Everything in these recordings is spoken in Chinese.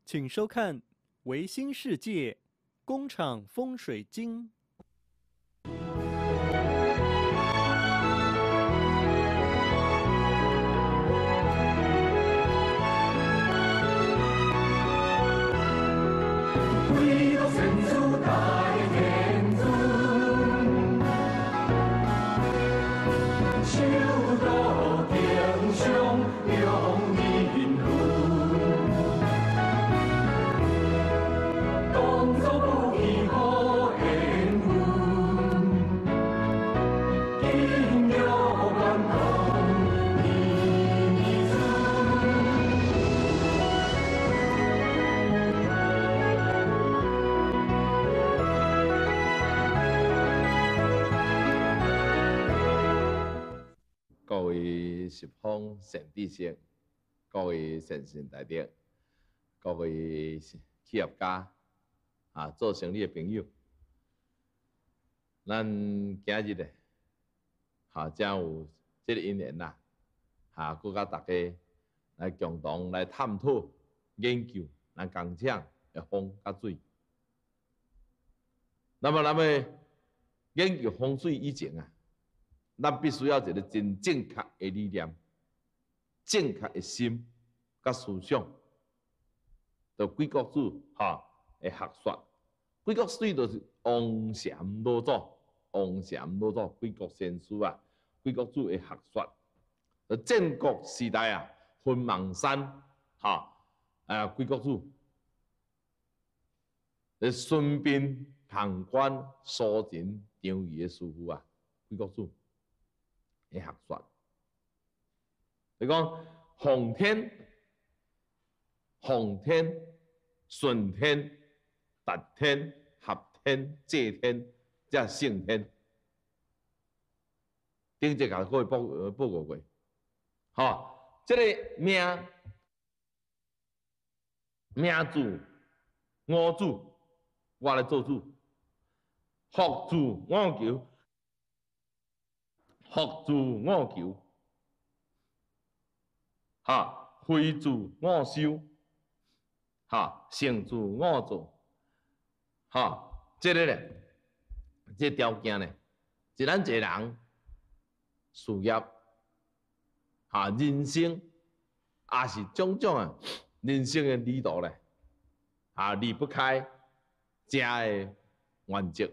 请收看《维新世界工厂风水经》。 为了神主大天尊，修道敬上用银轮，当作不义好缘分，应有万通一顺。 各位十方善知识，各位善信大德，各位企业家做生意的朋友，咱今日咧，正有这个因缘啦，佮甲大家来共同来探讨研究咱工厂的风甲水。那么，咱要研究风水以前咱必须要一个真正确的理念、正确的心甲思想。就贵国主的学说，贵国水就是王禅老祖，王禅老祖贵国先师贵国主的学说。战国时代分芒山贵国主，孙膑、庞涓、苏秦、张仪的师傅贵国主。的学说，你讲奉天、顺天、达天、合天、济天，这圣天。顶一甲各位报告过，这个命主、我主，我来做主；福主我求。福主我求，惠主我收，成主我做，这个咧，这条件咧，是咱一个人事业，人生，也是种种人生的旅途咧，离不开这个原则。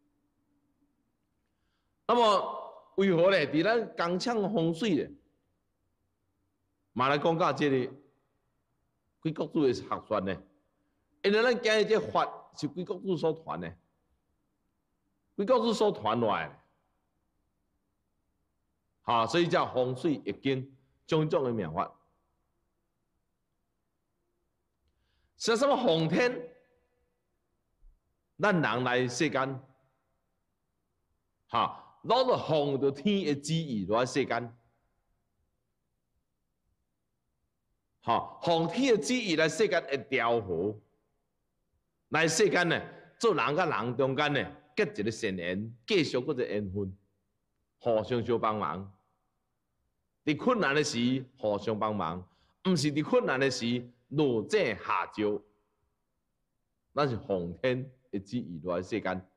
那么，为何咧？伫咱工厂风水咧，嘛来讲到这个贵国主的学说呢？因为咱今日这法是贵国主所传的，贵国主所传来的，所以叫风水易经种种的妙法。是什么奉天？咱人来世间，攞着奉着天的旨意来世间，奉天的旨意来世间会调和，来世间呢，做人甲人中间呢结一个善缘，继续嗰个缘分，互相相帮忙。伫困难的时互相帮忙，毋是伫困难的时落井下石。咱是奉天的旨意来世间。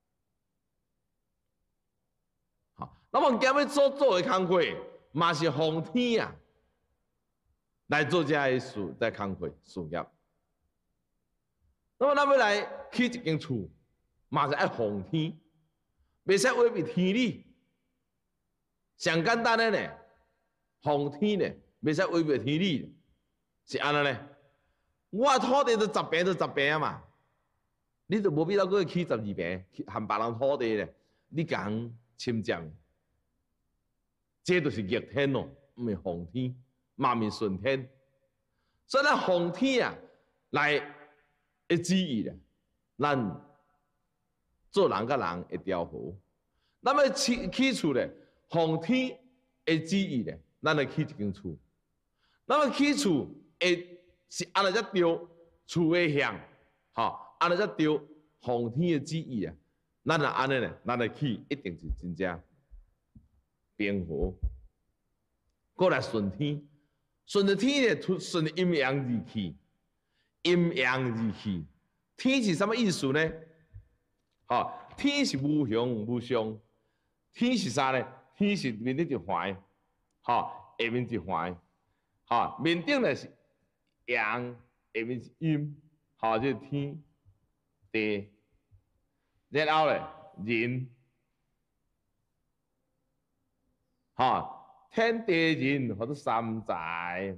那么今日所做的工课，嘛是奉天来做这个事，在工课事业。那么咱要来起一间厝，嘛是爱奉天，袂使违背天理。上简单的呢，奉天呢，袂使违背天理，是安怎呢？我土地就10坪就10坪嘛，你就无必要搁起12坪，含别人土地咧，你共侵占。这就是逆天咯，唔是奉天，嘛唔是顺天。所以咱奉天来的旨意咧，咱做人甲人会调和。咱要起厝咧，奉天的旨意咧，咱来起一间厝。咱要起厝是安尼才对厝的向，安尼才对奉天的旨意咱若安尼咧，咱来起一定是真正平和，过来顺天，顺着天咧，顺阴阳二气， 阴阳二气。天是什么意思呢？天是无形无相。天是啥呢？天是面顶一环，下面一环，面顶呢是阳，下面是阴，就是天地。然后呢，人，天地人或者三才，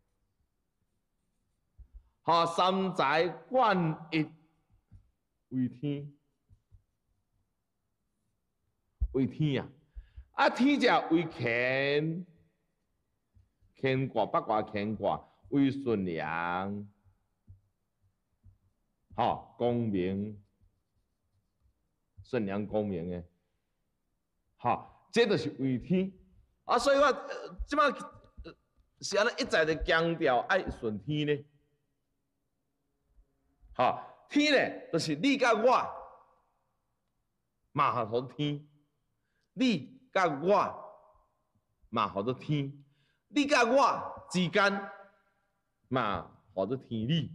三才贯一为天。为天天者为乾，乾卦八卦乾卦为顺阳，光明，顺阳光明的，这就是为天所以我即摆是安尼一再的强调爱顺天呢，天呢就是你甲我，嘛合做天。你甲我嘛，合做天；你甲我之间嘛，合做天理。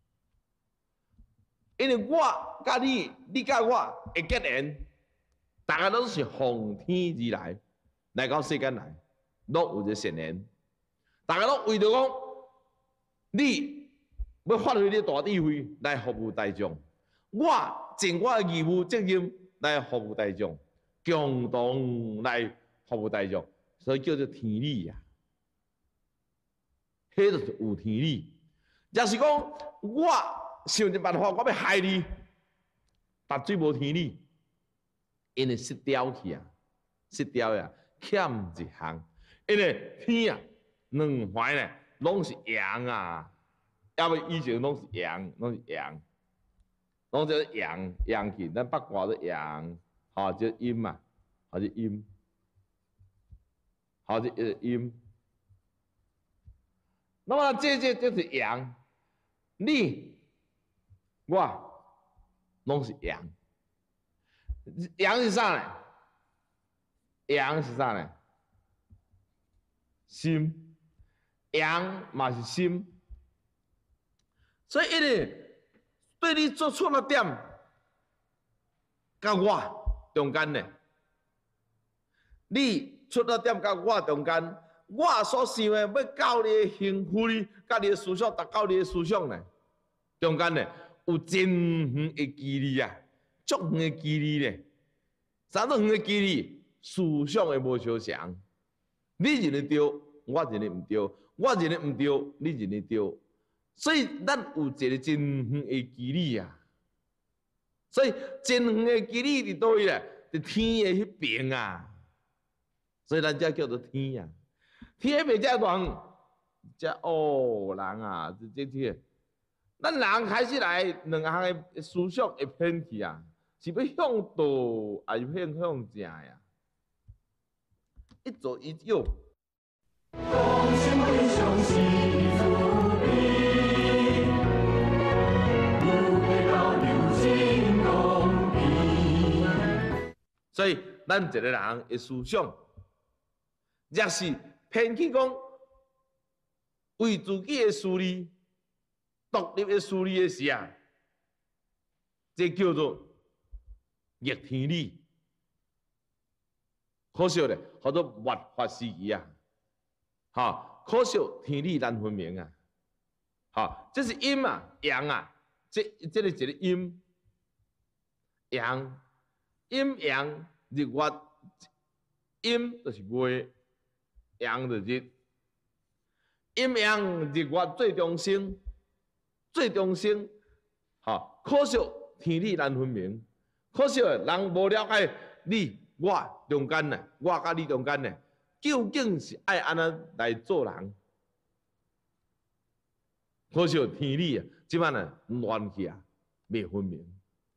因为我甲你，你甲我会结缘，大家都是奉天而来到世间来，都有一个善缘。大家都为着讲，你要发挥你大智慧来服务大众，我尽我的义务责任来服务大众。共同来服务大众，所以叫做天理呀。迄就是有天理。若是讲我想一办法，我要害你，但最无天理，因为失掉去啊，失掉呀，欠一项。因为天啊，两环呢，拢是阳啊，要不以前拢是阳，拢就是阳气，咱八卦的阳。就阴嘛，就阴，就阴。那么这就是阳，你我拢是阳。阳是啥呢？阳是啥呢？心，阳嘛是心。所以，对你做错了点，甲我。中间呢，你出了点甲我中间，我所想的要教你的兴趣，甲你的思想，达到你的思想呢，中间呢有真远的距离啊，足远的距离呢，啥都远的距离，思想的无相像，你认为对，我认为唔对，我认为唔对，你认为对，所以咱有一个真远的距离啊。所以真远的距离伫倒位咧？伫天的迄边啊，所以咱才叫做天啊。天迄边才远，才人啊，这，咱人开始来两项的思想会偏去啊，是要向道，还是向正呀？一左一右。 共献英雄喜足笔，不会到流金公平。 所以，咱一个人的思想，若是偏去讲为自己的私利、独立的私利的时啊，这叫做逆天理。可惜咧，好多越法时期啊，可惜天理难分明啊，这是阴啊、阳啊，这是一个阴阳。阴阳日月，阴就是月，阳就是日。阴阳日月最中心，可惜天理难分明，可惜人无了解你我中间呢，我甲你中间呢，究竟是爱安怎来做人？可惜天理啊，即摆呢乱去啊，未分明。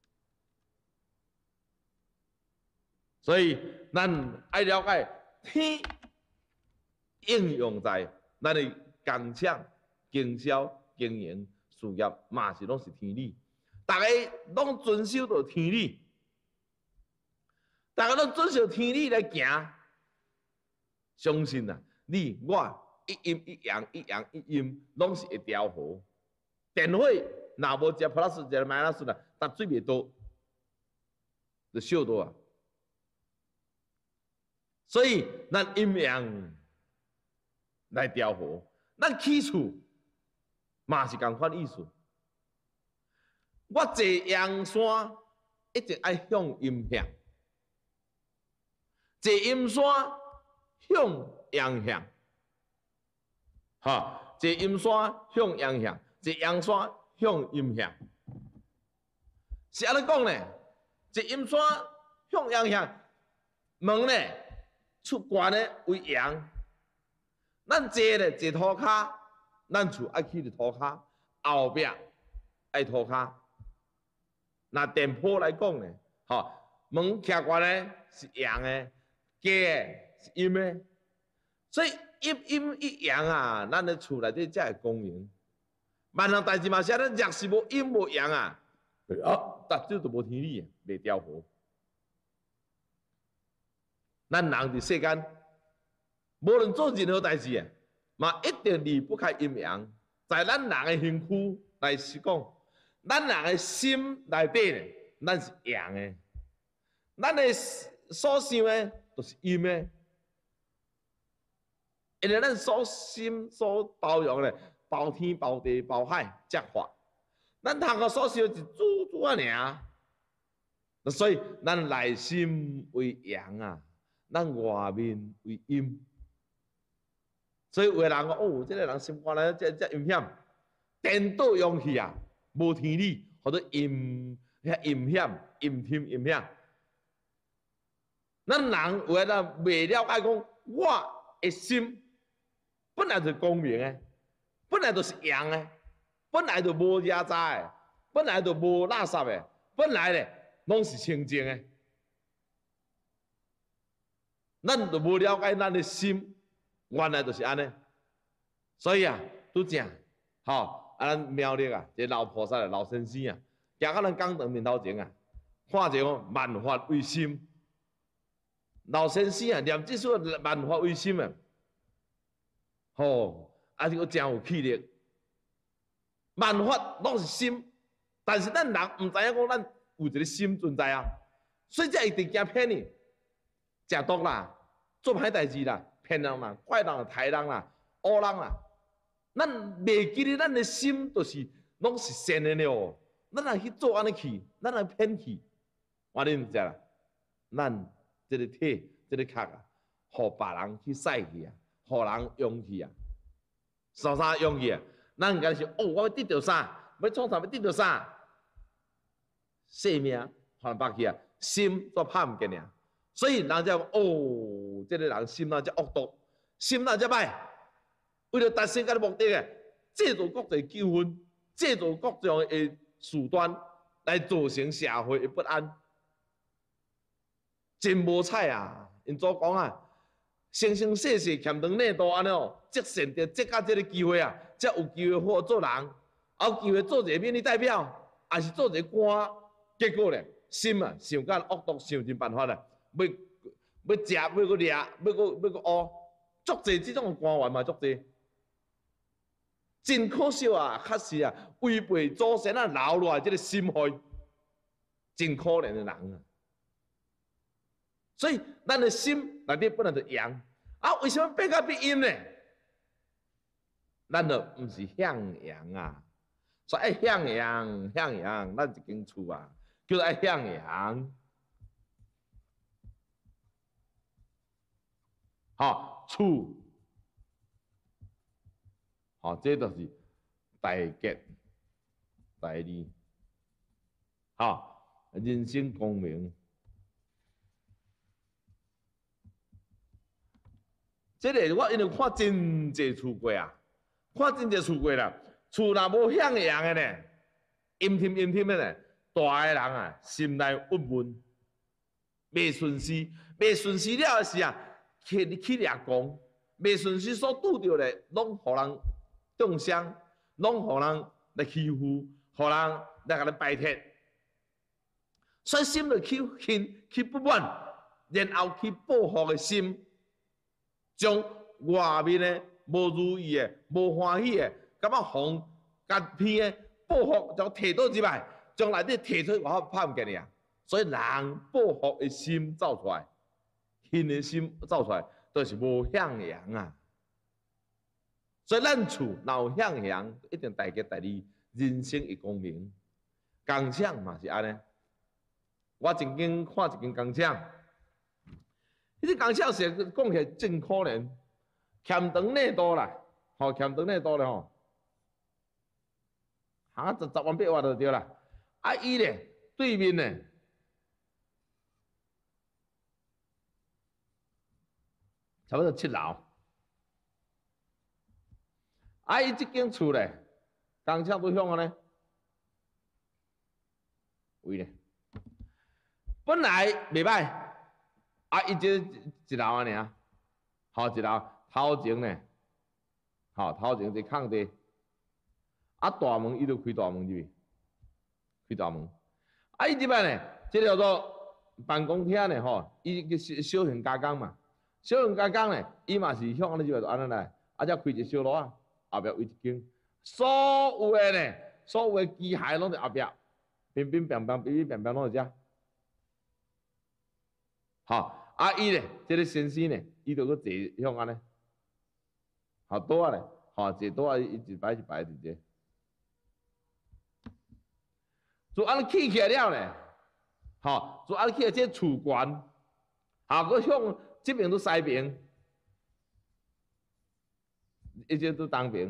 所以，咱爱了解天应用在咱的工厂、经销、经营、事业，嘛是拢是天理。大家拢遵守着天理，大家拢遵守天理来行，相信啊，你我一阴一阳，一阳一阴，拢是一条河， 电火若无一个 plus 一个 minus 啦，但水袂多，就烧到啊。所以咱阴阳来调和，咱起厝嘛是共款意思。我坐阳山一直爱向阴向，坐阴山向阳向，哈，坐阴山向阳向，坐阳山向阴向，是安尼讲呢？坐阴山向阳向，门呢出关呢为阳，咱坐咧坐涂骹，咱厝爱起伫涂骹，后壁爱涂骹。那店铺来讲呢，吼，门徛关呢是阳的，家是阴的，所以阴一阳啊，咱的厝内底才会公平。万项代志嘛是安尼，若是无阴无阳啊，逐少就无天理啊，袂调和。咱人伫世间，无论做任何代志啊，嘛一定离不开阴阳。在咱人的身躯来是讲。咱人的心内底呢，咱是阳的；咱的所想的都是阴的。因为咱所心所包容的，包天、包地、包海，则法。咱通个所想是主啊尔。所以咱内心为阳啊，咱外面为阴。所以有个人讲，哦，这个人心肝内这阴险，颠倒阳气啊！无天理，或者阴险、阴天、阴险。咱人有诶，咱未了解讲，我的心本来就是光明诶，本来就是阳诶，本来就无压榨诶，本来就无垃圾诶，本来咧拢是清净诶。咱就无了解咱的心，原来就是安尼。所以啊，拄正，吼。啊，咱苗栗啊，这老菩萨、老先生啊，行到咱讲堂面头前啊，看者讲万法为心。老先生啊，念这首万法为心啊，吼，啊，这个真有气力。万法拢是心，但是咱人唔知影讲咱有一个心存在啊，所以才一直惊骗你，食毒啦，做歹代志啦，骗人啦，怪人啦，害人啦，恶人啦。咱袂记得咱的心就是拢是善的了，咱若去做安尼去，咱若骗去，我恁知啦？咱这个体、这个壳啊，互别人去使去啊，互人用去啊，啥用去啊？咱应该是哦，我要得到啥？要创啥？要得到啥？性命还别去啊，心都拍唔见尔。所以人才讲哦，这个人心哪才恶毒，心哪才歹。为了达成个目的嘅，制造各种纠纷，制造各种的事端，来造成社会的不安，真无彩啊！因祖讲啊，生生世世欠长内多安尼哦，积善着积到这个机会啊，才有机会好做人，有机会做一个民意代表，还是做一个官。结果咧，心啊想干恶毒，想尽办法啦，要食，要个掠，要个恶，足济这种官员嘛，足济。真可惜啊！确实啊，违背祖先啊留落来这个心害，真可怜的人啊！所以咱的心内底本来就阳啊，为什么变到变阴呢？咱就唔是向阳啊，所以爱向阳，向阳，咱一间厝啊，叫做爱向阳。好，厝。好，这就是大吉大利。好，人生公平。这个我因为看真济厝过啊，看真济厝过啦，厝若无向阳的呢，阴天的呢，大个人啊，心内郁闷，袂顺时，袂顺时了的是啊，去掠讲，袂顺时所拄着的，拢互人中伤，拢互人来欺负，互人来甲你摆脱，所以心就去不满，然后去报复的心。将外面的无如意的、无欢喜的，感觉风甲偏的报复就摕倒入来，将内底摕出外口拍唔见尔。所以人报复的心走出来，恨的心走出来，都是无向阳啊。所以咱厝若有向阳，一定大吉大利，人生会光明。工厂嘛是安尼。我曾经看一间工厂，迄间工厂是讲起来真可怜，欠长内多啦，吼欠长内多咧吼，行10万8万就对啦。啊，伊咧对面咧。差不多7楼，啊！伊即间厝咧，工厂都向安尼，位咧，本来袂歹，啊！伊这1楼安尼啊，好1楼，头前咧，好头前一空地，啊大门伊就开大门入去，开大门，啊！伊即摆咧，这叫做办公厅咧吼，伊个小型加工嘛。小型加工咧，伊嘛是向安尼就安尼来，啊，才开一小路啊，后壁围一间，所有的咧，所有的机械拢在后壁，乒乒乓乓，乒乒乓乓拢在遮。好，啊伊咧，这个先生咧，伊就搁坐向安尼，好倒啊咧，好坐倒啊，伊一排一排伫这，就安尼起起来了咧，好，就安尼起来这厝悬，好，搁向。这边都西边，一直都东边。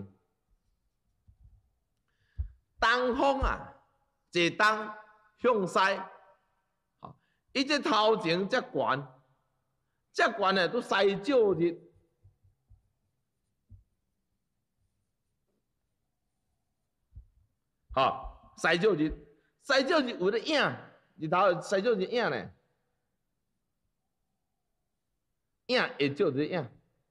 东方啊，坐东向西，好，伊这头前遮悬，遮悬咧都西照日，好，西照日，西照日有咧影，日头西照日影咧。影会照着影，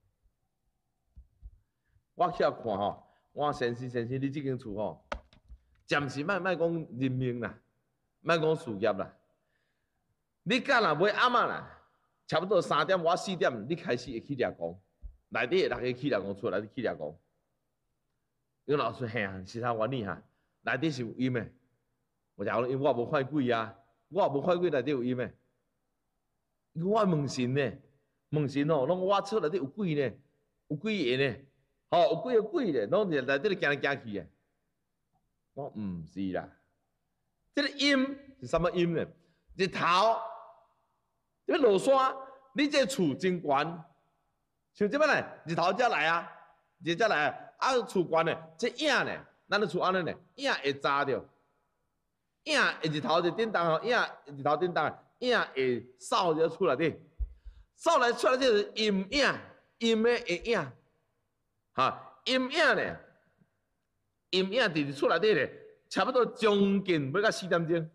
我去遐看吼，我先生，你这间厝吼，暂时莫讲人命啦，莫讲事业啦。你敢若买暗仔啦，差不多3点我4点，你开始会起掠光，内底会起掠光，厝内底起掠光。有老师嘿啊，是啥原理哈？内底是有阴的，我讲因为我无看鬼啊，我无看鬼内底有阴的，我问神呢。问神哦，拢我厝内底有鬼呢，有鬼缘呢，吼、有几个鬼呢，拢伫内底咧行来行去的。我毋是啦，这个阴是什么阴呢？日头，这落山，你这厝真悬，像这摆咧，日头才来啊，日才来啊，啊厝悬咧，这影咧，咱咧厝安尼咧，影会炸着，影会日头就顶动吼，影日头顶动，影会扫入厝内底。扫来出来就是阴影，阴的影，哈，阴影咧，阴影伫厝内底咧，差不多将近要到4点钟，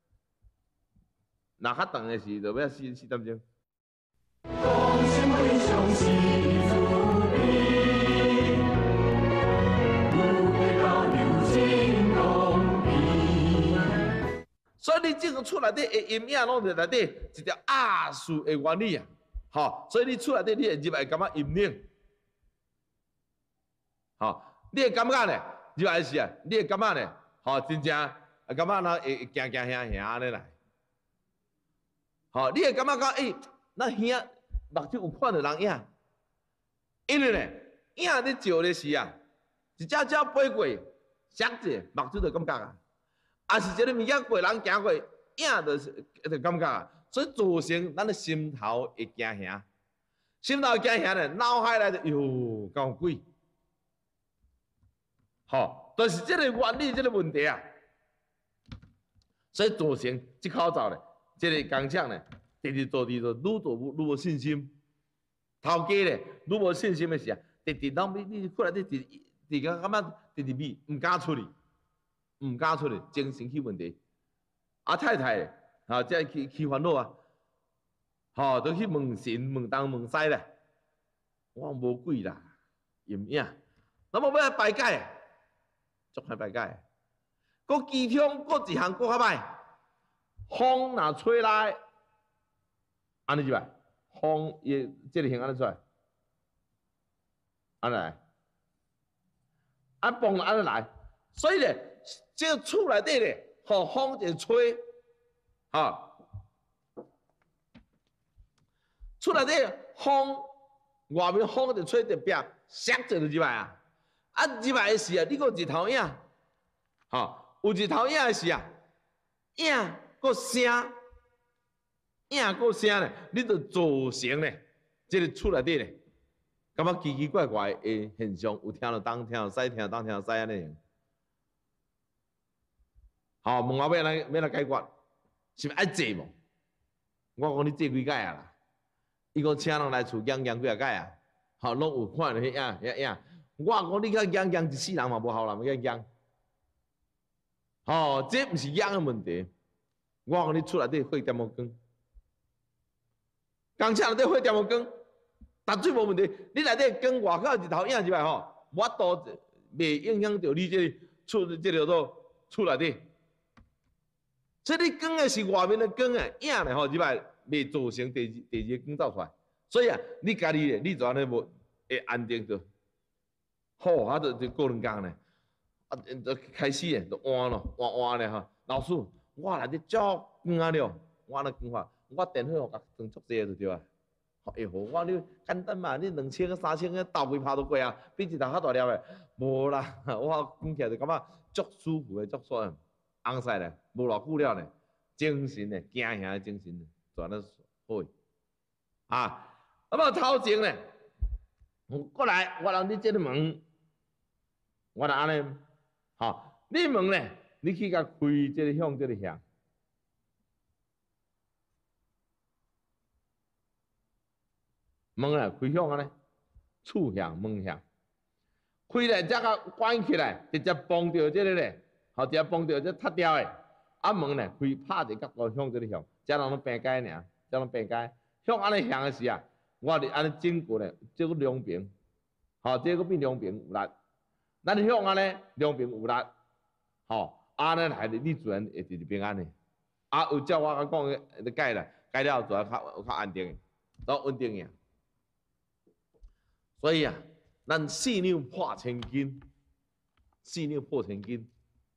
若较长的是就要4点钟。 光鲜为雄喜足笔，不会到流金功笔。 所以你这个厝内底的阴影拢伫内底一条亚数的原理啊。好，所以你厝内底你会入来感觉阴冷，好，你会感觉咧入来是啊，你会感觉咧，好，真正啊感觉呢会行行行行安尼来，好，你会感觉讲那兄目睭有看到人影，因为咧影咧照咧时啊，一只只飞过，闪者目睭就感觉啊，啊是一个物件过人行过，影就感觉啊。所以造成咱的心头会惊吓，心头惊吓咧，脑海内就哟搞鬼，好，就是这个原理，这个问题啊。所以造成这口罩咧，这个工厂咧，直直做愈无信心，头家咧愈无信心的时啊，直你过来直个感觉直咪唔敢出去，唔敢出去，精神起问题。啊太太。啊，即系起烦恼啊！吼，都去问神、问东、问西咧。我无鬼啦，阴影。那么要来排解，足歹排解。个机场个一项个较歹，风若吹来，安尼就来，风伊即个形安尼出来，安尼来，风安尼来。所以咧， 这个厝内底咧，互风一吹，啊，厝内底风，外面风就吹着壁，唰就入来啊！啊，入来的时啊，你个日头影，有日头影的时啊，影个声，影个声咧，你就造成咧，这个厝内底咧，感觉奇奇怪怪的现象，有听到东，听到西，听到东，听到西安尼样。问我要来解决，是毋爱坐无？我讲你坐几摆啊啦？伊讲请人来厝养几啊摆啊？拢有看到迄影。我讲你甲养一世人嘛无效啦，要养。这毋是养的问题。我讲你厝内底火点无光，工厂内底火点无光，淡水无问题。你内底光外口日头影入来我都袂影响到你这厝这条厝内底。所以你光的是外面的光啊，影咧入来袂造成第二个光走出来。所以你家己咧，你就安尼无会安定着。就过两工咧，就开始咧，就换咯，换咧老师，我内底足光了，我那光法，我电火互甲装足济就对啊。好，我你简单嘛，你2000个3000个豆皮拍都过啊，比一头较大粒的，无啦，我讲起来就感觉足舒服的，足爽，红晒咧，无偌久了呢，精神咧，惊遐的精神咧，全都好。那么头前咧，过来，我让你这个门。我就安尼，你门咧，你去甲开这个向这个向，门啊开向安尼，厝向门向，开来则甲关起来，直接绑着这个咧，直接绑着这塌掉的，门咧开拍一角度向这个向，这人拢平解尔，这拢平解，向安尼向的时啊，我哋安尼整过咧，这个两边，这个变两边有力。咱向安尼两边有力，安尼来你自然会直平安的。有照我讲的改啦，改了自然较安定的，都稳定呀。所以咱四两破千斤，四两破千斤。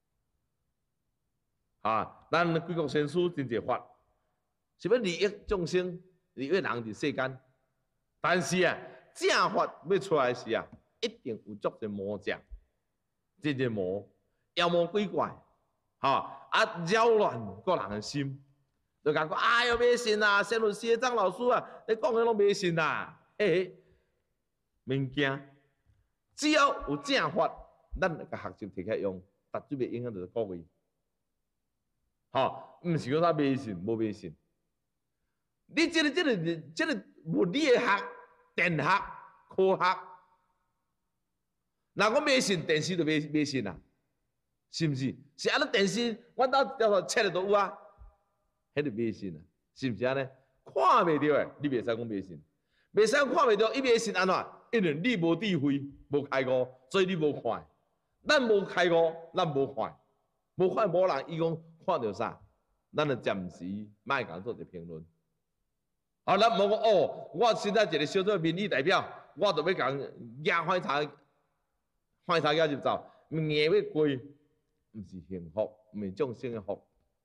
咱贵国先师真侪法，是要利益众生，利益人伫世间。但是正法要出来时一定有足侪魔障。这个魔妖魔鬼怪，扰乱个人的心，就讲哎呦迷信啦，仙律师张老师你讲的拢迷信啦，免惊，只要有正法，咱个学习摕起来用，绝对袂影响到各位。毋是讲他迷信，无迷信。你这个物理的学、电学、科学。若我迷信电视就迷信啦，是毋是？是安尼电视，阮兜条条切的都有啊，迄个迷信啊，是毋是安尼？看袂到的，你袂使讲迷信，袂使看袂到，伊迷信安怎？因为你无智慧，无开悟，所以你无看。咱无开悟，咱无看，无看无人伊讲看到啥，咱就暂时莫甲做一评论。咱无讲我现在一个小小民意代表，我就要甲压反查。反差也入走，硬要过，毋是幸福，毋是众生的福。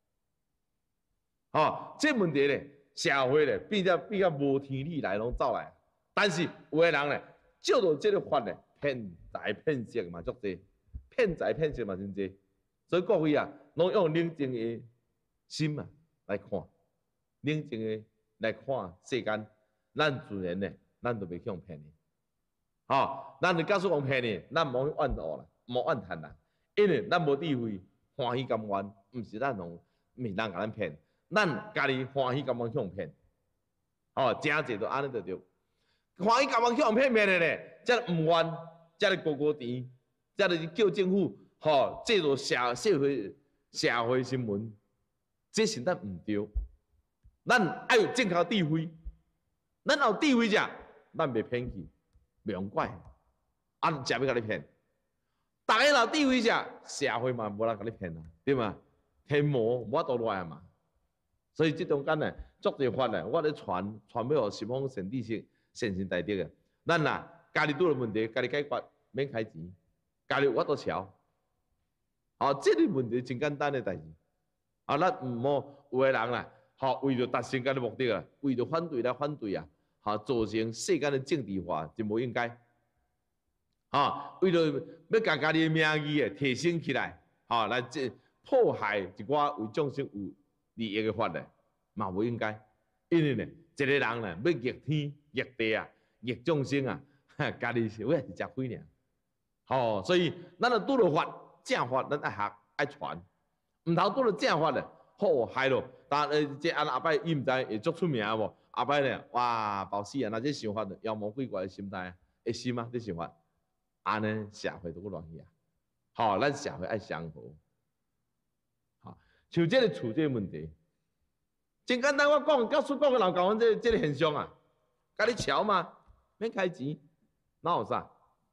这问题咧，社会咧变较无天理来拢走来，但是有的人咧，照着这个法咧，骗财骗色嘛足济，骗财骗色嘛真济，所以各位拢用冷静的心来看，冷静的来看世间，咱自然咧，咱就袂去骗你。咱就告诉讲骗你，咱无怨恶啦，无怨叹啦，因为咱无智慧，欢喜甘愿，毋是咱用，毋是人甲咱骗，咱家己欢喜甘愿向骗，正济就安尼就对，欢喜甘愿向骗的咧，则毋愿，则是高甜，则是叫政府制度社会新闻，这是咱毋对，咱爱有正确智慧，咱有智慧者，咱袂骗去。袂用怪，食要甲你骗。大家有智慧者，社会嘛无人甲你骗啦，对嘛？天魔无法度来嘛。所以这中间呢，足侪法呢，我咧传要互十方善知识、善心大德啊。咱家己拄着问题，家己解决，免开钱，家己有法度桥。 这个问题真简单的代志。咱唔好有个人啦，为着达成家的目的啊，为着反对来反对啊，造成世间的政治化，真无应该。为着要将家己的名义提升起来，来破坏一寡为众生有利益的法律，嘛无应该。因为呢，一个人呢要逆天逆地啊，逆众生啊，家己是为是吃亏尔。所以咱就拄着法，正法咱爱学爱传，唔通拄着正法咧，害咯。但这阿伯伊唔知会足出名无？阿伯咧，哇，爆死啊！那这想法妖魔鬼怪的心态，会心啊？这想法，安尼社会都乱去啊！咱社会爱相和。像这个厝这个问题，真简单，我讲，教书讲个老教阮这个现象啊，甲你瞧嘛，免开钱，哪有啥？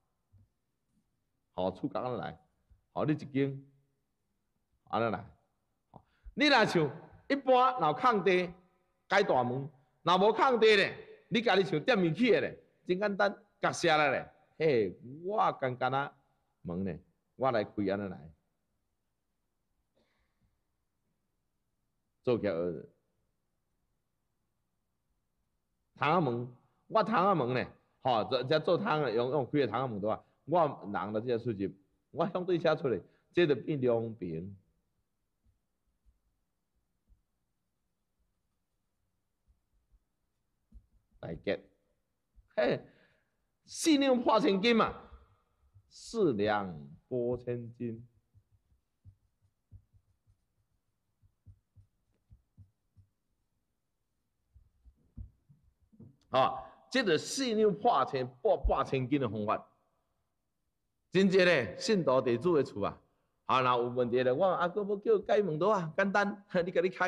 厝甲咱来，你一间，安尼来。你若像一般，若空地改大门，若无空地咧，你家己像店面起咧，真简单，夹下来咧，嘿，我干啊门咧，我来开安尼来。做起来，窗仔门，我窗仔门呢，这做窗的用开个窗仔门的话，我人就这出入，我相对写出来，这就变两边。来 get， 嘿，四两破千斤嘛，4两拨千斤。这个4两破千斤的方法，真正咧，信徒地主的厝啊，若有问题咧，我阿哥要叫改门door啊，简单，你甲你开，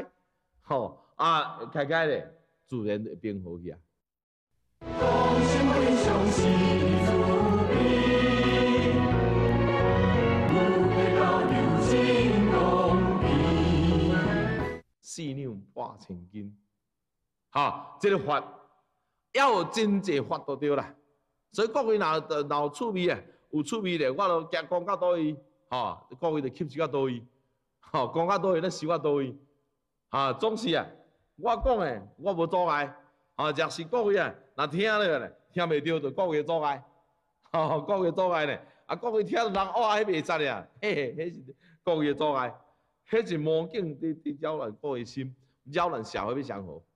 开咧，自然会变好去啊。 同心为兄习主笔，不配到流金公平。 4两破千斤，这个法。要有真济法就对啦，所以各位若有趣味啊，有趣味咧，我就讲到倒位，各位就吸收到倒位，讲到倒位，咱收到倒位，总是啊，我讲诶，我无阻碍，若是各位啊，若听咧，听袂着就各位阻碍，各位阻碍咧，各位听到人迄袂使咧，迄是各位阻碍，迄是魔境伫扰乱各位心，扰乱社会要相和。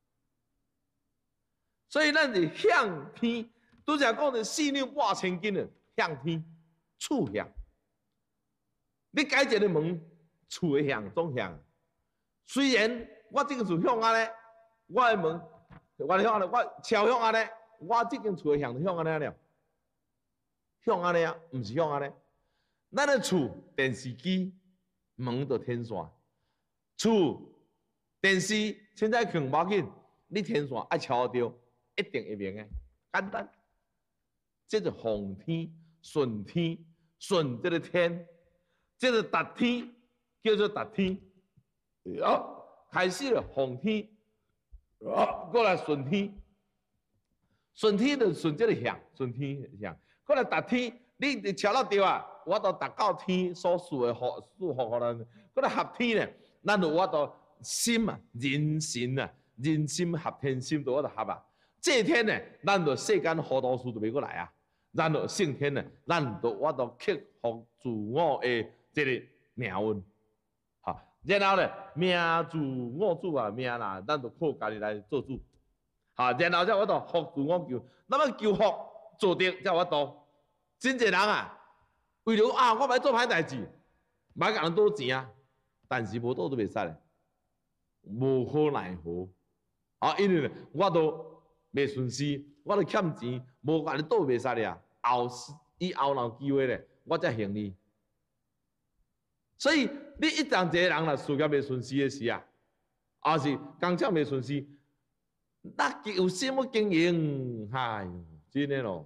所以咱是向天，拄则讲的4两8千斤的向天，厝向。你改一个门，厝的向总向。虽然我这个厝向安尼，我的门，我向安尼，我朝向安尼，我这间厝的向就向安尼了。向安尼啊，毋是向安尼。咱的厝电视机门就天线，厝电视现在放无要紧，你天线爱敲着。一定会明的，简单。这是奉天顺天，顺这个天，这个达天叫做达天。开始了奉天，过来顺天，顺天就顺这个向，顺天向。过来达天，你敲到对啊，我就达到天所赐的祝福咱。过来合天呢，咱就我就心啊，人心啊，人心合天心，就我就合啊。这天呢，咱就世间好多事就袂过来啊。咱就圣天呢，咱就我就克服自我的这个命运，然后呢，命自我主啊，命啦，咱就靠家己来做主，然后才我就福自我求，那么求福做得才我做。真侪人啊，为了我要做歹代志，买甲人倒钱啊，但是无倒都袂使咧，无可奈何，因为呢，我都。袂顺势，我著欠钱，无甲你倒袂使咧。以后若有机会咧，我才还你。所以你一旦一个人若事业袂顺势的时啊，还是工厂袂顺势，那有什么经营？哎呦，真的咯，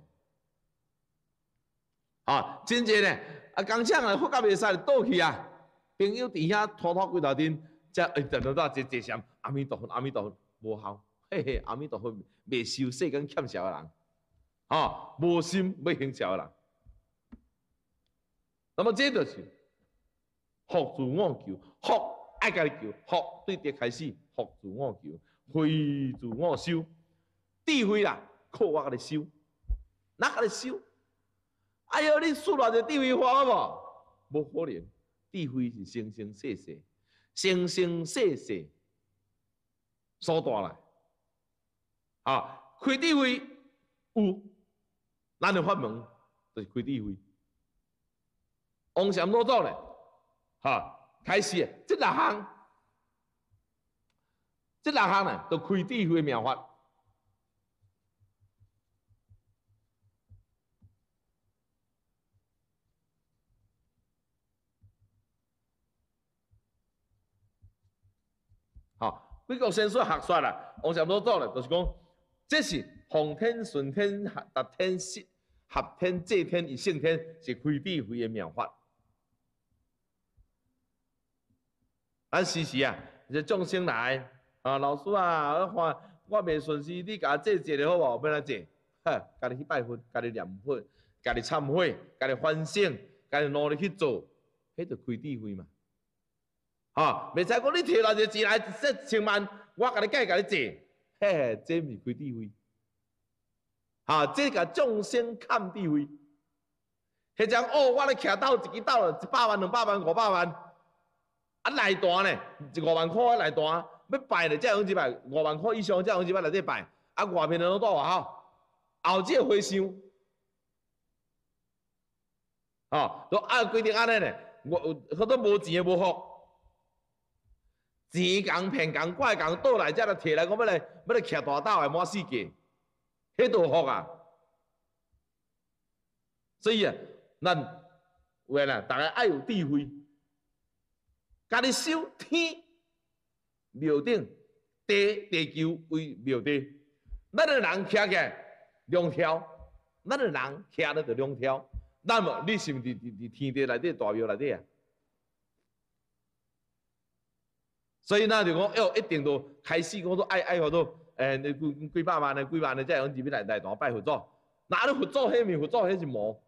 真济咧，工厂啊发甲袂使，倒去啊，朋友伫遐拖几头阵，才坐禅，阿弥陀佛，阿弥陀佛，无效。嘿嘿，阿弥陀佛，未受世间欠小的人，无心要行孝的人。那么这就是福自我求，福爱家己求，福对敌开始，福自我求，慧自我修，智慧啦，靠我家己修，哪家己修？哎呦，你输偌济智慧花无？无可能，智慧是生生世世，生生世世所带来。啊，开智慧有，咱的法门就是开智慧。王禅老祖咧，开始这6项，这6项呢，都开智慧妙法。贵国先说学说啦，王禅老祖咧，就是讲，这是奉天顺天达天合天济天一圣天，是开智慧的妙法。咱时时啊，这众生来老师啊，我未顺时，你甲我做一个好无？要来做，家己去拜佛，家己念佛，家己忏悔，家己反省，家己努力去做，迄就开智慧嘛。袂使讲你摕偌济钱来1,000万，我甲你改，甲你做，这毋是开智慧。这甲众生看智慧。迄种我咧徛斗一支斗100万、200万、500万。内单呢，5万块内单，要拜咧才用一拜，5万块以上才用一拜内底拜，外面的拢带外口，后这回想，都按规定安尼呢，好多无钱的无福，钱共骗共怪共倒来，才来摕来，讲要来徛大斗的满世界，迄都福啊！所以啊，咱有啦，大家爱有智慧。家己修天庙顶，地球为庙地，咱的人徛起来两条，咱的人徛咧就两条。那么你是毋是伫天地内底大庙内底啊？所以咱就讲，一定都开始讲都爱好多，几百万的、几万的，才用入去来大拜佛祖。那你佛祖迄面，佛祖迄是魔。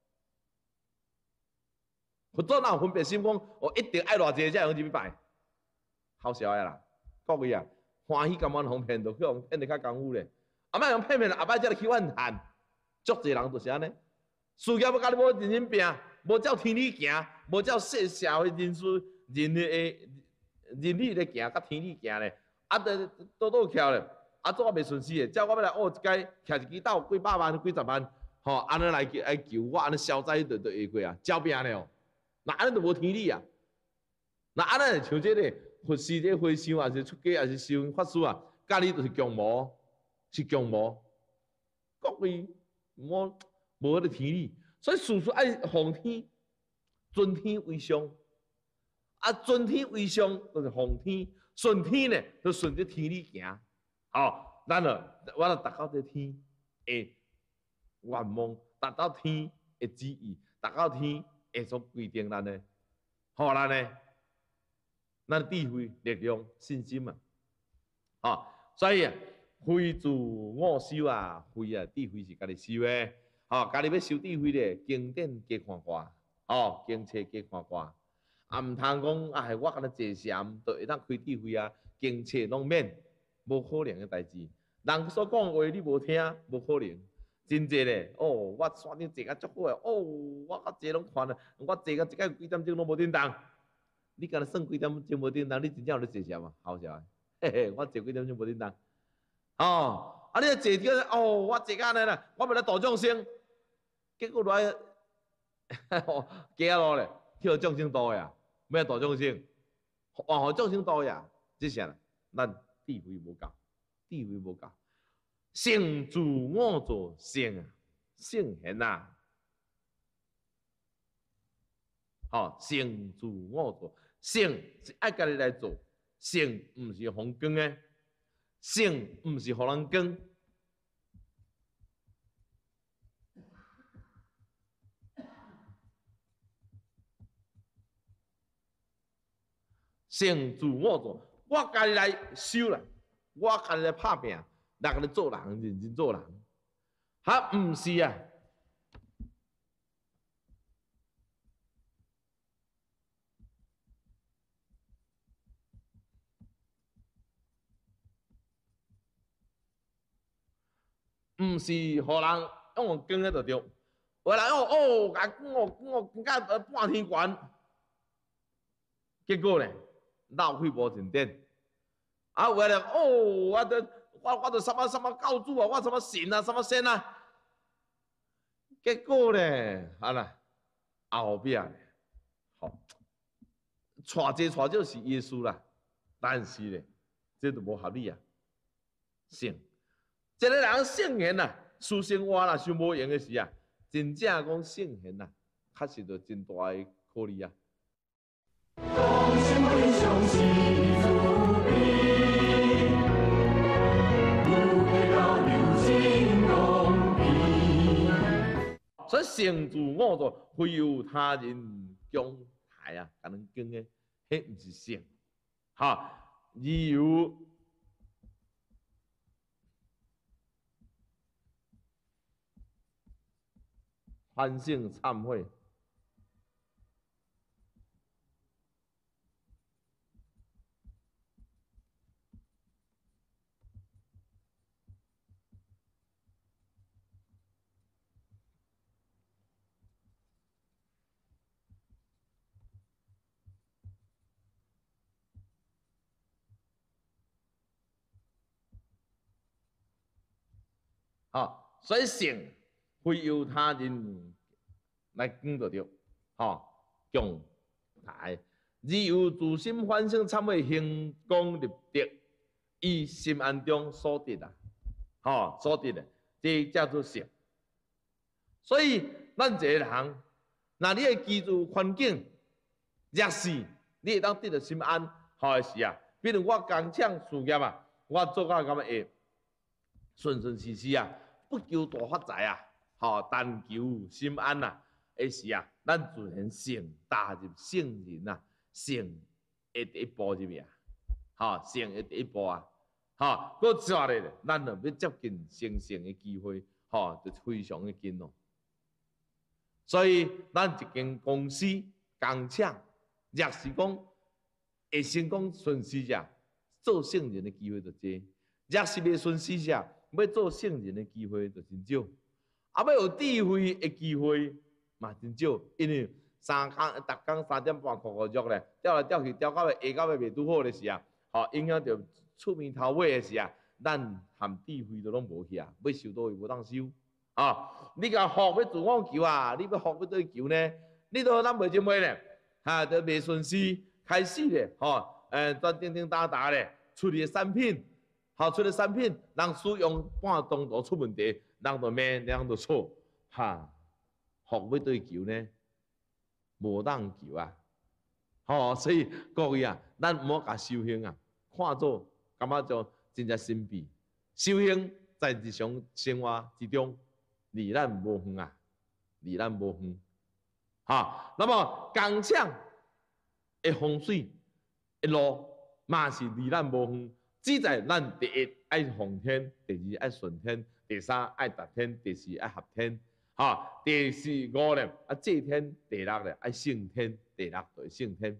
佛祖哪有分别心讲，一定爱偌济才用入去拜，好笑的啦！各位啊，欢喜甘愿互骗到，去互骗得较功夫咧。阿摆用骗后摆才来去怨恨，足侪人就是安尼。事业要甲你无认真拼，无照天理行，无照社会人事人理咧行，甲天理行咧，倒翘咧，做啊袂顺势诶。叫我要来学一间，徛一支斗几百万、几十万，安尼来求我，安尼消灾就会过啊，招病咧哦。那安尼就无天理啊！那安尼像这个佛事这回想，还是出家，还是修法师啊，家己就是强魔，是强魔。各位无迄个天理，所以事事爱奉天，尊天为上。尊天为上就是奉天，顺天呢就顺着天理行。咱我逐到这天的愿望，达到天的旨意，达到天。会所规定咱的，咱智慧、力量、信心啊，所以慧自我修啊，慧啊，智慧是家己修的，家己要修智慧咧，经典加看看，经册加看看，唔通讲我敢若坐禅就会当开智慧啊，经册拢免，无可能嘅代志，人所讲话你无听，无可能。真济咧，我山顶坐甲足好诶，我较济拢看啊，我坐甲一摆几点钟拢无叮当。你敢若算几点钟无叮当？你真正有咧坐啥嘛？好笑诶，我坐几点钟无叮当。你坐着我坐甲安尼啦，我要来度众生，结果来行路咧，去众生度呀，要度众生，互众生度呀，即啥啦？咱智慧无够，智慧无够。圣自我做圣啊，圣贤啊，圣自我做圣是爱家己来做，圣毋是互光的，圣毋是互人光。圣自我做，我家己来修啦，我家己来拍拼。人咧做人，认真做人，毋是啊！ 唔是互人用光咧就对。有人用甲光甲半天悬，结果咧闹血无成点。啊，有人我着什么教主啊，我什么神啊，什么仙啊，结果咧啊啦后壁咧，吼，带少是耶稣啦，但是咧，这就无合理啊。圣，一个人圣贤啊，私生活啦，伤无用的时啊，真正讲圣贤啊，确实就真大的可理啊。 同心为兄系足兵，不配到流金公平。 所以成自我就非有他人强害啊，甲人讲的，迄毋是圣，哈，而有反省忏悔。好，所以圣非由他人来讲就对，吼，强大，只有自心反省忏悔，行功立德，以心安中所得啊，吼，所得的，这叫做圣。所以咱一个人，那你的居住环境，若是你会当得到心安，好的是啊，比如我工厂事业啊，我做到咁会顺顺时时啊。不求大发财啊，吼，但求心安呐。的是啊，咱自然圣踏入圣人啊，圣的第一步入去啊，吼，圣的第一步啊，吼，搁接下来咧，咱就要接近成圣的机会，吼，就非常的近咯。所以，咱一间公司、工厂，若是讲会成功顺时者，做圣人的机会就多；若是未顺时者，要做圣人的机会就真少，啊，要有智慧的机会嘛真少，因为逐工3点半哭哭咧，调来调去，调到下到尾未拄好的时啊，吼，影响到出面头尾的时啊，咱含智慧都拢无去啊，要收倒位无当收啊！你甲福要自我求啊，你要福要对求呢？你都咱袂真袂咧，哈，都未顺势开始咧，吼，转叮叮打打咧，出嚟的产品。好出的产品，人使用半中途出问题，人就骂，人就错，哈，福要对求呢，无当求啊，吼，所以各位啊，咱唔好甲修行啊，看作感觉就真正神秘。修行在日常生活之中，离咱无远啊，离咱无远。哈，那么工厂的风水的路嘛是离咱无远。只在咱第一爱奉天，第二爱顺天，第三爱达天，第四爱合天，哈，第四五咧啊祭天，第六咧爱圣天，第六就是圣天，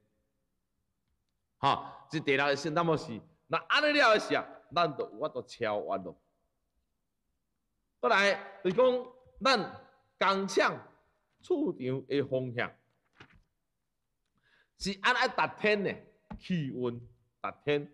哈，这第六个圣，那么是那安尼了的时啊，咱就有法度超越咯。过来就是讲，咱工厂处场的方向是安爱达天呢，气温达天。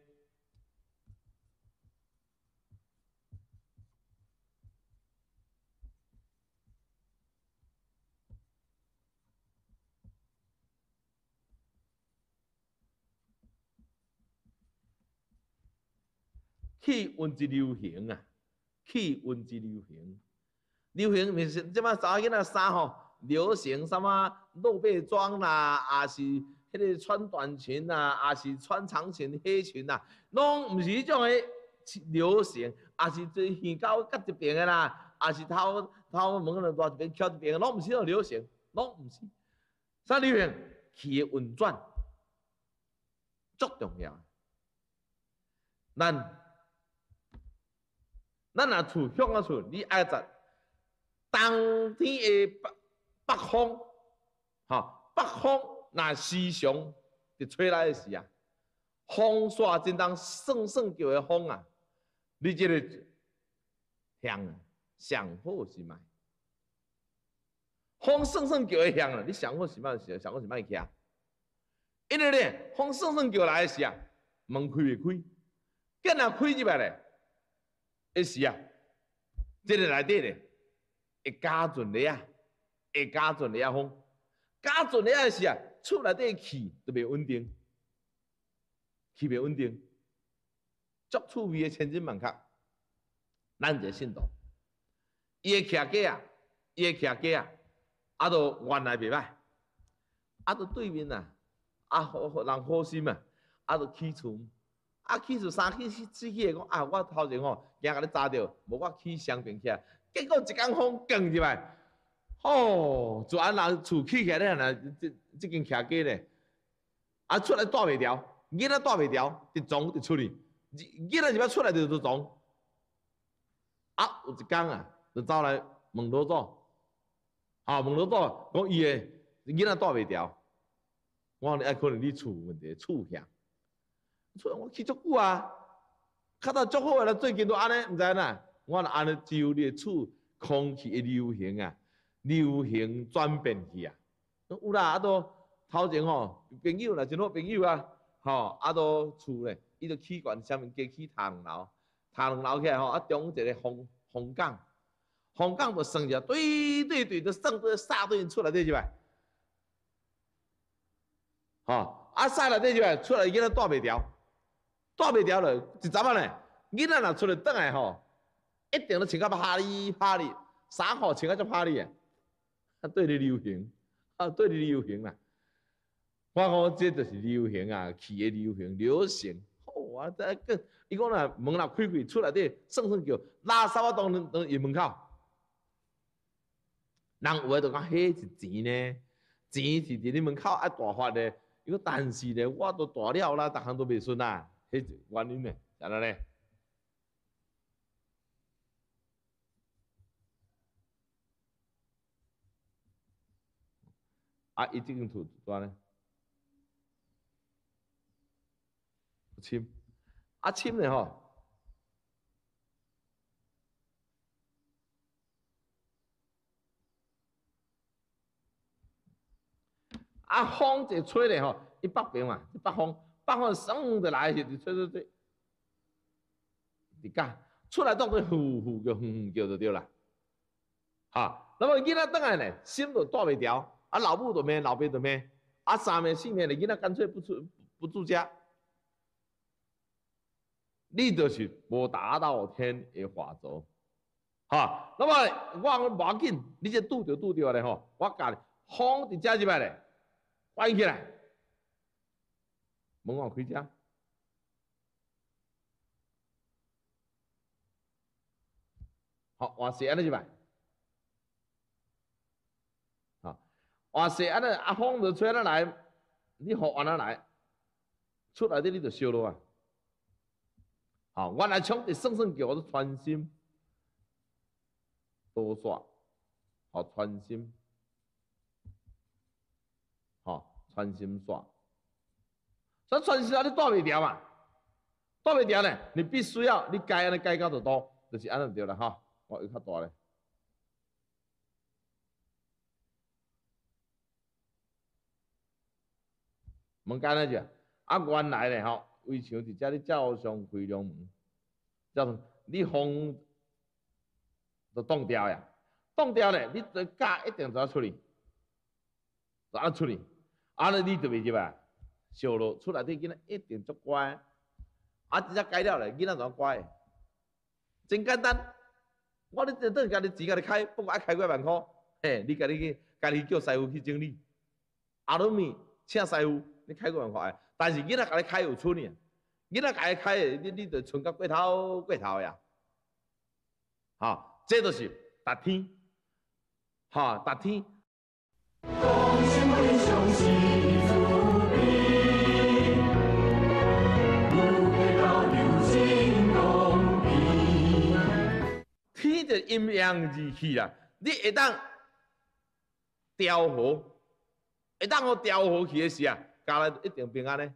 气温之流行啊，气温之流行，流行咪是即摆查某囡仔衫吼，流行什么露背装啦，也是迄个穿短裙啦，也是穿长裙、黑裙啦，拢毋是迄种诶流行，也是最耳高甲一边诶啦，也是头毛两大一边翘一边，拢毋是迄种流行，拢毋是。啥流行？气诶运转足重要。咱若厝向啊厝，你爱在冬天的北风，吼，北风若时常就吹来的时啊，风煞真当算叫的风啊，你这个香上好是歹。风算算叫会响了，你上好是歹是上好是歹徛。因为咧，风算算叫来的时啊，门开袂开，见若开入来咧，迄时啊，这个内底咧会加准咧啊，会加准咧啊风，加准咧啊的时啊，厝内底气就袂稳定，气袂稳定，足趣味的千真万确，咱一个信徒，伊会徛家啊，伊会徛家啊，啊，都原来袂歹，啊，都对面啊。啊，人好心啊，啊，就起厝，啊，起厝3起4起的讲啊，我头前吼惊甲你砸着，无我起双边起来，结果一工风卷入来，哦，就安人厝起起来咧，这间徛家咧，啊，出来带袂牢，囡仔带袂牢，直撞直出去，囡仔入要出来就撞，啊，有一工啊，就走来问老祖，啊，问老祖讲伊的囡仔带袂牢。我讲可能你厝问题，厝遐，厝我去足久啊，较早足好啦，最近都安尼，毋知呐。我安尼只有你的厝空气的流行啊，流行转变去啊。有啦，啊都头前吼朋友啦，真好朋友啊，吼啊都厝咧，伊就起悬啥物加起塔2楼，塔2楼起来吼，啊中一个风港，风港就算着对，就算对撒对出来对入来。吼，啊，晒内底就来出来，囡仔带袂牢，带袂牢了，一阵仔咧，囡仔若出来转来吼，一定都穿甲拍哩，衫裤穿甲足拍哩啊，啊对你流行，啊对你流行啦，我讲这就是流行啊，气的流行，流行，好啊，再个，伊讲啦，门若开开，出来底算叫，垃圾啊当入门口，人有诶就讲，迄是钱呢，钱是伫你门口爱大发的。伊讲，但是咧，我都大了啦，逐项都袂顺啦，迄原因咧，是安尼。啊，伊即间厝怎呢？深，啊深咧吼，啊风一吹咧吼，伊北边嘛，北风嗖就来是吹，伫甲出来当做呼叫叫就对啦。哈，那么囡仔转来咧，心就带袂牢，啊老母就骂，老爸就骂，啊3暝4暝咧，囡仔干脆不住家，你就是无达到天的法则。哈，那么我无要紧，你这拄着咧吼，我教你风伫遮入来咧，关起来，门往开遮。好，换势安尼入来。换势安尼，啊风就吹安尼来，你互安尼来，出来底你就烧落啊。好，原来冲伫算叫我传心多煞，好传心，好传心煞。所以传心煞你带袂牢嘛，带袂牢咧，你必须要你改安尼改到就多，就是安尼对啦哈。我有较大咧。门干那就啊，原来咧吼，围墙伫遮你照常开两门，照常你风就冻掉呀，冻掉咧，你这架一定就要出去，就要出去，安尼你就袂入来，烧落出来，你囡仔一定足乖，啊，真正改了咧，囡仔就乖，真简单。我你等家己钱家己开，不过爱开几万块，嘿，你家己叫师傅去整理，阿鲁米请师傅。你开过万块，但是囡仔甲你开有剩呢，囡仔甲你开的，你就剩到过头呀，哈，这就是达天，哈，达天。 同心为雄起伏兵，不会到流尽公平。 天就阴阳二气啦，你会当调和，会当好调和去的时啊。家内一定平安呢，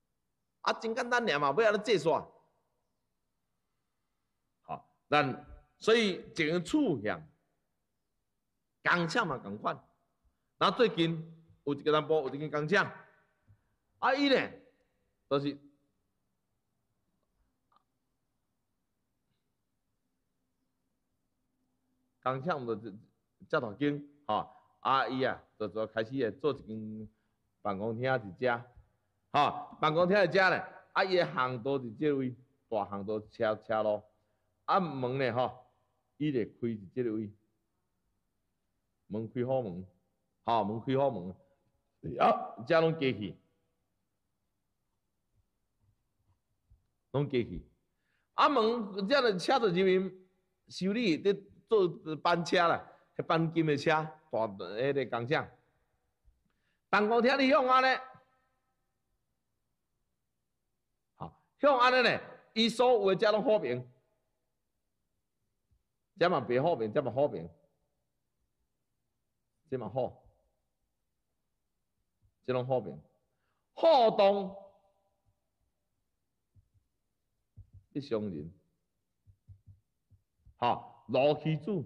啊，真简单尔嘛，要安尼制煞。好，咱所以一个处向，工厂嘛共款。那最近有一个南部有一间工厂，伊呢，就是工厂就遮大间，伊就开始做一间办公厅伫遮，办公厅伫遮咧，伊个巷道伫即位，大巷道车路，门咧伊咧开伫即个位，门开好门，门开好门，遮拢机器，拢机器，门遮个车就入面修理伫做班车啦，迄班金的车，大迄个工厂，办公厅你向安尼，向安尼咧，伊所有的遮拢好评，遮嘛袂好评，遮嘛好评，遮嘛好，遮拢好评，互动一商人，罗旗主。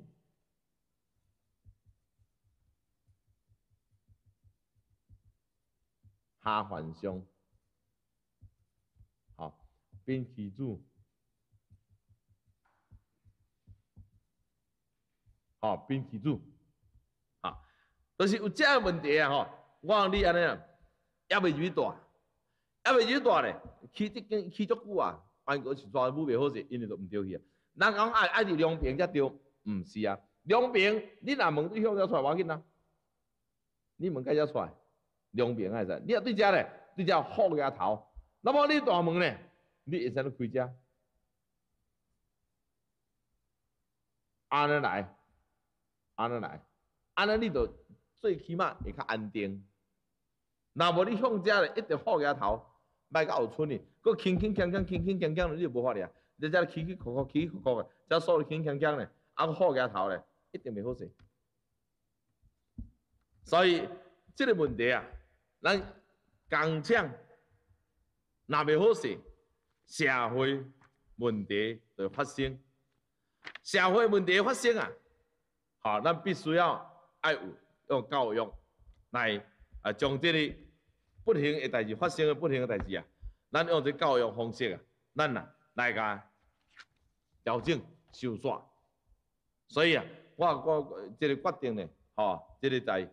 下环商，边旗主，边旗主，就是有这问题啊！我讲你安尼啊，也未入大，也未入大咧，起足久啊，办公室抓母袂好势，因为都毋对去啊。人讲爱伫良平才对，毋是啊。良平，你若问对向遮出来，要紧啊。你问甲遮出来，良平爱使，你若对遮咧，对遮好牙头，那么你大门咧，你会使咧开遮，安尼来，安尼来，安尼你就最起码会较安定。若无你向遮咧，一直好牙头，卖到后村哩，佮轻轻锵锵，你就无法咧。你遮起起哭的，遮所有轻锵锵咧，好牙头咧，一定袂好势。所以这个问题啊，咱工厂若袂好势，社会问题就发生。社会问题发生啊，咱必须要用教育来将这个不幸的代志发生的不幸的代志啊，咱用这教育方式啊，咱来甲调整修缮。所以啊，我这个决定呢，这个在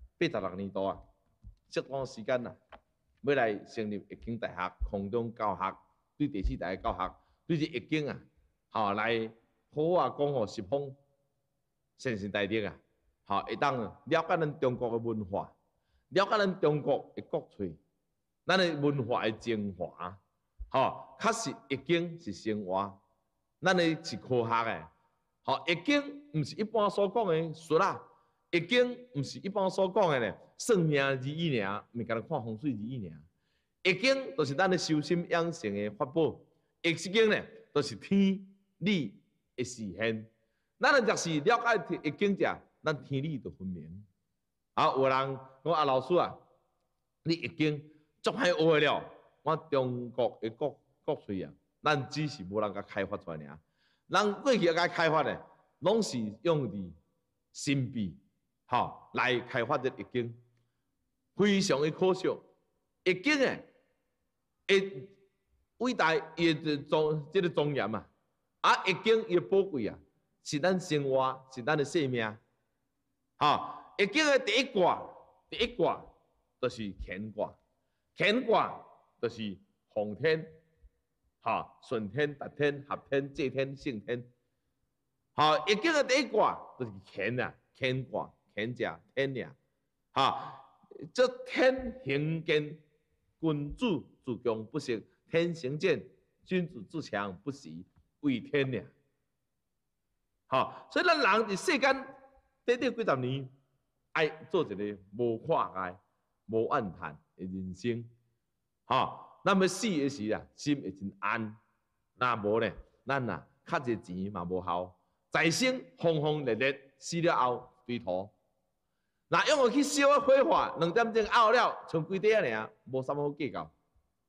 86年度啊，适当时间啊，要来成立易经大学空中教学，对第4代的教学，对这易经啊，来好好讲互十方先生大德啊，会当了解咱中国的文化，了解咱中国的国粹，咱的文化的精华，确实易经是生活，咱的是科学的，易经毋是一般所讲的术啊。易经毋是一般所讲的咧，算命而已尔，毋是干看风水而已尔。易经就是咱的修心养性的法宝，易经咧就是天理的实现。咱若是了解易经者，咱天理就分明。有人讲老师啊，你易经足歹学了，我中国的国粹啊，咱只是无人甲开发出来尔。人过去甲开发的，拢是用伫神秘。来开发这易经，非常的可惜。易经的伟大，伊的这个庄严啊，易经伊的宝贵啊，是咱生活，是咱的生命。易经的第一卦就是乾卦，乾卦就是奉天，顺天、达天、合天、借天、胜天。易经的第一卦就是乾啊，乾卦。天者天也，这天行健，君子自强不息；天行健，君子自强不息，为天也。所以咱人伫世间短短几十年，爱做一个无看界、无怨叹的人生。咱要死的时啊，心会真安。若无咧，咱较侪钱嘛无效，在生轰轰烈烈，死了后对途。那用去烧的火化，2点钟后了，剩几块仔尔，无啥好计较。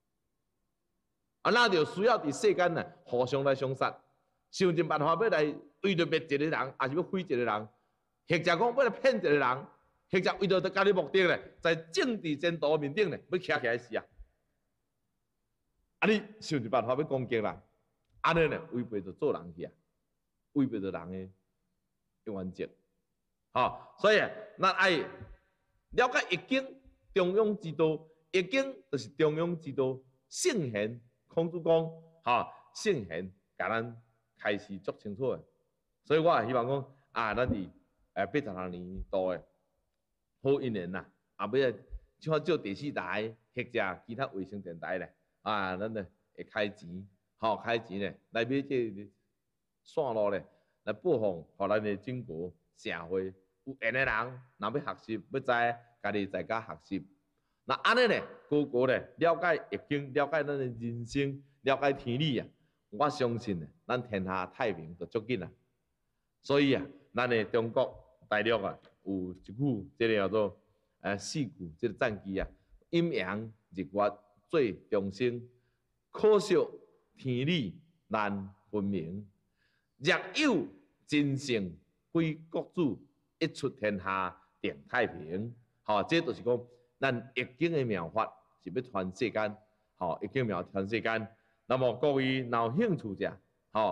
那就需要伫世间互相来相杀，想尽办法要来为着灭一个人，还是要毁一个人，或者讲要来骗一个人，或者为着家己目的咧，在政治前途面顶咧，要徛起来死啊！啊，你想一办法要攻击人，安尼咧违背着做人去啊，违背着人的原则。所以咱爱了解易经中庸之道，易经就是中庸之道。圣贤，孔子讲，圣贤甲咱开始足清楚的。所以我也希望讲，咱伫86年度的好一年呐，尾像做第4台或者其他卫星电台咧，咱咧会开钱，开钱咧来买这个线路咧，来播放，互咱的整个社会有缘的人，若要学习，要知家己在家学习。那安尼咧，个咧了解易经，了解咱的人生，了解天理啊！我相信咧，咱天下太平就足紧啦。所以咱的中国大陆有一句这个叫做4句这个战机阴阳日月最中生，可惜天理难分明。若有真圣归国主，一出天下定太平。这就是讲。咱易经的妙法是要传世间，易经妙传世间。那么各位若有兴趣者，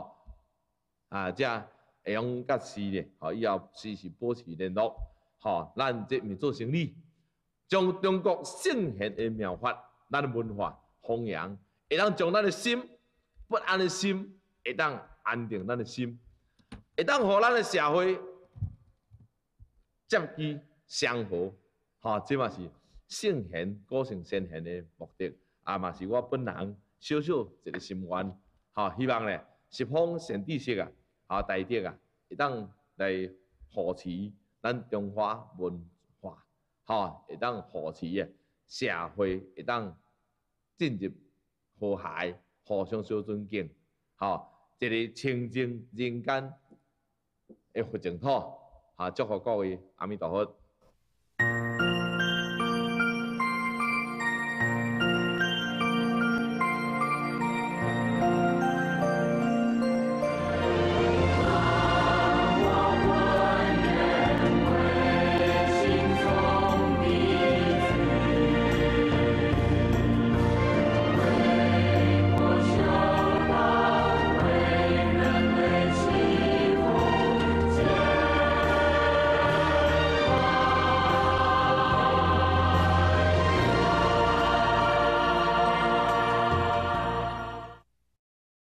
这会用甲师咧，以后时时保持联络，咱这面做生意，将中国圣贤的妙法，咱的文化弘扬，会当将咱的心不安的心，会当安定咱的心，会当互咱的社会接机相和，这嘛是。圣贤个性先贤的目的，嘛是我本人小小一个心愿，希望咧十方善知识大德会当来扶持咱中华文化，会当扶持社会会当进入和諧，互相相尊敬，一个清净人间的佛净土，祝福各位阿弥陀佛。